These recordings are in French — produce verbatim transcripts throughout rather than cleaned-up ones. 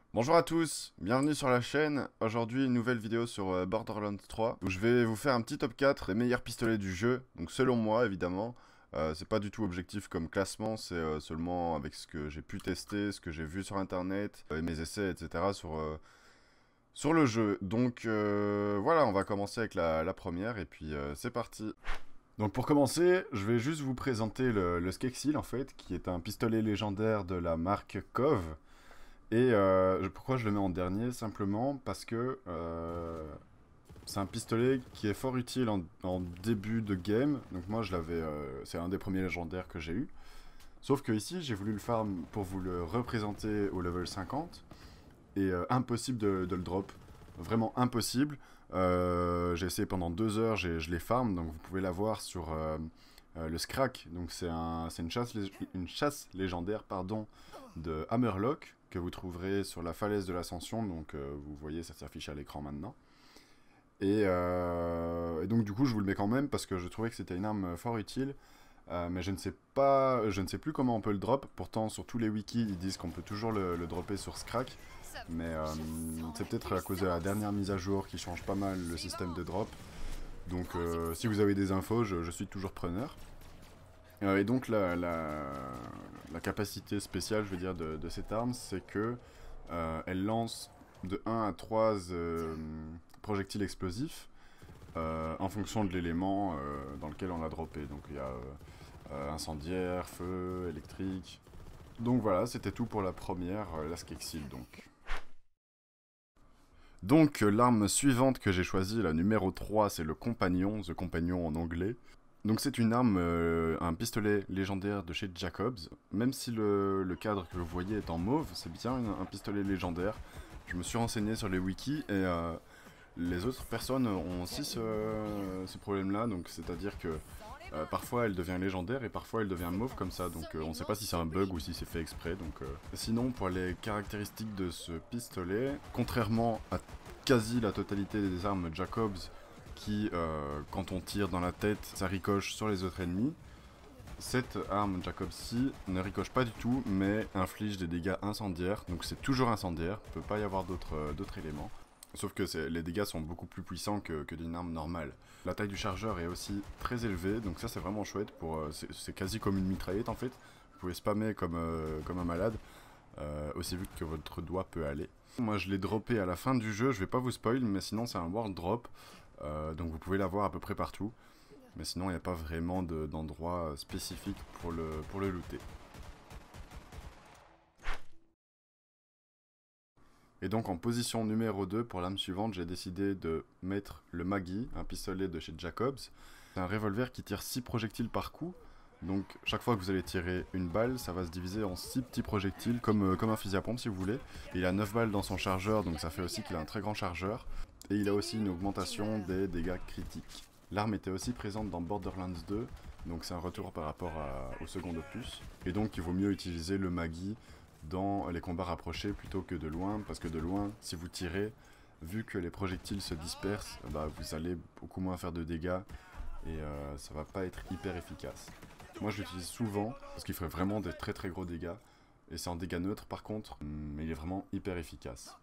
Bonjour à tous, bienvenue sur la chaîne. Aujourd'hui une nouvelle vidéo sur euh, Borderlands trois où je vais vous faire un petit top quatre des meilleurs pistolets du jeu. Donc selon moi évidemment, euh, c'est pas du tout objectif comme classement, c'est euh, seulement avec ce que j'ai pu tester, ce que j'ai vu sur internet, euh, et mes essais etc sur, euh, sur le jeu. Donc euh, voilà, on va commencer avec la, la première et puis euh, c'est parti. Donc pour commencer, je vais juste vous présenter le, le Skeksil en fait, qui est un pistolet légendaire de la marque Cove. Et euh, je- pourquoi je le mets en dernier? Simplement parce que euh, c'est un pistolet qui est fort utile en, en début de game. Donc moi je l'avais, euh, c'est un des premiers légendaires que j'ai eu. Sauf que ici j'ai voulu le farm pour vous le représenter au level cinquante. Et euh, impossible de, de le drop. Vraiment impossible. Euh, j'ai essayé pendant deux heures, j'ai- je l'ai farm. Donc vous pouvez l'avoir sur euh, euh, le Scrack. Donc c'est un, c'est une chasse, lég- une chasse légendaire pardon, de Hammerlock que vous trouverez sur la falaise de l'ascension. Donc euh, vous voyez, ça s'affiche à l'écran maintenant. Et, euh, et donc du coup je vous le mets quand même parce que je trouvais que c'était une arme fort utile. Euh, mais je ne sais pas, je ne sais plus comment on peut le drop. Pourtant sur tous les wikis ils disent qu'on peut toujours le, le dropper sur Scrack. Mais euh, c'est peut-être à cause de la dernière mise à jour qui change pas mal le système de drop. Donc euh, si vous avez des infos, je, je suis toujours preneur. Euh, et donc la, la, la capacité spéciale, je veux dire, de, de cette arme, c'est que euh, elle lance de un à trois euh, projectiles explosifs euh, en fonction de l'élément euh, dans lequel on l'a droppé. Donc il y a euh, euh, incendiaire, feu, électrique. Donc voilà, c'était tout pour la première, euh, la Skeksil donc. Donc euh, l'arme suivante que j'ai choisie, la numéro trois, c'est le compagnon, The Compagnon en anglais. Donc c'est une arme, euh, un pistolet légendaire de chez Jacobs. Même si le, le cadre que vous voyez est en mauve, c'est bien une- un pistolet légendaire. Je me suis renseigné sur les wikis et euh, les autres personnes ont aussi ce, ce problème-là. Donc c'est-à-dire que euh, parfois elle devient légendaire et parfois elle devient mauve comme ça. Donc euh, on ne sait pas si c'est un bug ou si c'est fait exprès. Donc euh. Sinon pour les caractéristiques de ce pistolet, contrairement à quasi la totalité des armes Jacobs qui, euh, quand on tire dans la tête, ça ricoche sur les autres ennemis. Cette arme Jacobs-ci ne ricoche pas du tout, mais inflige des dégâts incendiaires, donc c'est toujours incendiaire, il ne peut pas y avoir d'autres euh, d'autres éléments. Sauf que les dégâts sont beaucoup plus puissants que, que d'une arme normale. La taille du chargeur est aussi très élevée, donc ça c'est vraiment chouette, pour euh, c'est quasi comme une mitraillette en fait. Vous pouvez spammer comme, euh, comme un malade, euh, aussi vite que votre doigt peut aller. Moi je l'ai droppé à la fin du jeu, je vais pas vous spoil, mais sinon c'est un world drop, euh, donc vous pouvez l'avoir à peu près partout. Mais sinon il n'y a pas vraiment d'endroit de, spécifique pour le, pour le looter. Et donc en position numéro deux pour l'arme suivante, j'ai décidé de mettre le Maggie, un pistolet de chez Jacobs. C'est un revolver qui tire six projectiles par coup. Donc chaque fois que vous allez tirer une balle, ça va se diviser en six petits projectiles, comme, euh, comme un fusil à pompe si vous voulez. Et il a neuf balles dans son chargeur, donc ça fait aussi qu'il a un très grand chargeur. Et il a aussi une augmentation des dégâts critiques. L'arme était aussi présente dans Borderlands deux, donc c'est un retour par rapport à, au second opus. Et donc il vaut mieux utiliser le Maggie dans les combats rapprochés plutôt que de loin, parce que de loin, si vous tirez, vu que les projectiles se dispersent, bah, vous allez beaucoup moins faire de dégâts et euh, ça va pas être hyper efficace. Moi je l'utilise souvent parce qu'il ferait vraiment des très très gros dégâts et c'est en dégâts neutres par contre, mais il est vraiment hyper efficace.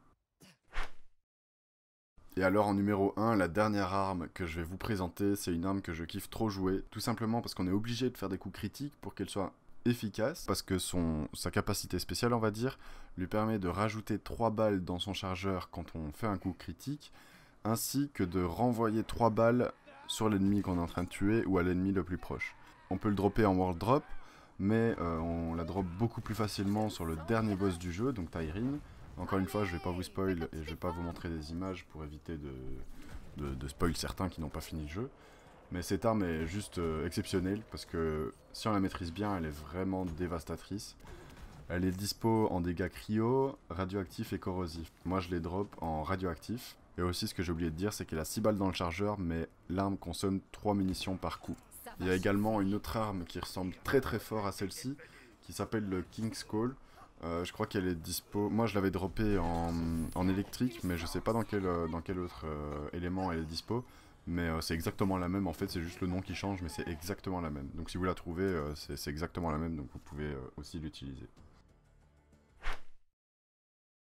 Et alors en numéro un, la dernière arme que je vais vous présenter, c'est une arme que je kiffe trop jouer, tout simplement parce qu'on est obligé de faire des coups critiques pour qu'elle soit efficace, parce que son, sa capacité spéciale on va dire, lui permet de rajouter trois balles dans son chargeur quand on fait un coup critique, ainsi que de renvoyer trois balles sur l'ennemi qu'on est en train de tuer ou à l'ennemi le plus proche. On peut le dropper en world drop, mais euh, on la drop beaucoup plus facilement sur le dernier boss du jeu, donc Tyreen. Encore une fois, je vais pas vous spoil et je vais pas vous montrer des images pour éviter de, de, de spoil certains qui n'ont pas fini le jeu. Mais cette arme est juste euh, exceptionnelle parce que si on la maîtrise bien, elle est vraiment dévastatrice. Elle est dispo en dégâts cryo, radioactif et corrosif. Moi je les drop en radioactif. Et aussi ce que j'ai oublié de dire, c'est qu'elle a six balles dans le chargeur, mais l'arme consomme trois munitions par coup. Il y a également une autre arme qui ressemble très très fort à celle-ci, qui s'appelle le King's Call. Euh, je crois qu'elle est dispo. Moi je l'avais droppé en, en électrique, mais je sais pas dans quel, dans quel autre euh, élément elle est dispo. Mais euh, c'est exactement la même, en fait c'est juste le nom qui change, mais c'est exactement la même. Donc si vous la trouvez, euh, c'est exactement la même, donc vous pouvez euh, aussi l'utiliser.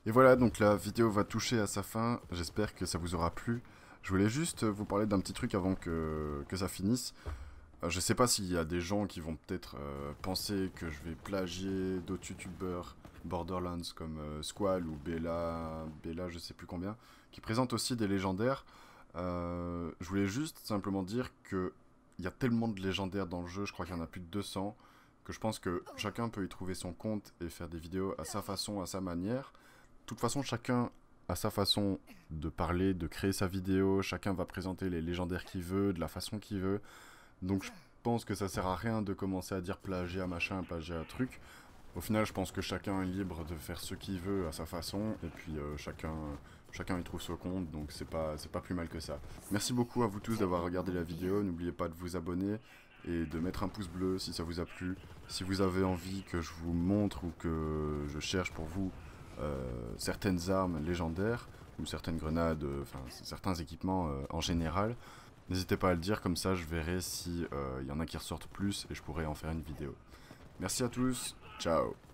Et voilà, donc la vidéo va toucher à sa fin. J'espère que ça vous aura plu. Je voulais juste vous parler d'un petit truc avant que, que ça finisse. Euh, je sais pas s'il y a des gens qui vont peut-être euh, penser que je vais plagier d'autres youtubeurs Borderlands comme euh, Squall ou Bella, Bella je sais plus combien, qui présentent aussi des légendaires. Euh, je voulais juste simplement dire que il y a tellement de légendaires dans le jeu, je crois qu'il y en a plus de deux cents, que je pense que chacun peut y trouver son compte et faire des vidéos à sa façon, à sa manière. De toute façon, chacun a sa façon de parler, de créer sa vidéo, chacun va présenter les légendaires qu'il veut, de la façon qu'il veut. Donc je pense que ça sert à rien de commencer à dire plagiat machin, plagiat truc. Au final, je pense que chacun est libre de faire ce qu'il veut à sa façon, et puis euh, chacun, chacun y trouve son compte, donc c'est pas, c'est pas plus mal que ça. Merci beaucoup à vous tous d'avoir regardé la vidéo, n'oubliez pas de vous abonner et de mettre un pouce bleu si ça vous a plu. Si vous avez envie que je vous montre ou que je cherche pour vous euh, certaines armes légendaires, ou certaines grenades, euh, enfin certains équipements euh, en général, n'hésitez pas à le dire, comme ça je verrai si euh, y en a qui ressortent plus et je pourrai en faire une vidéo. Merci à tous, ciao.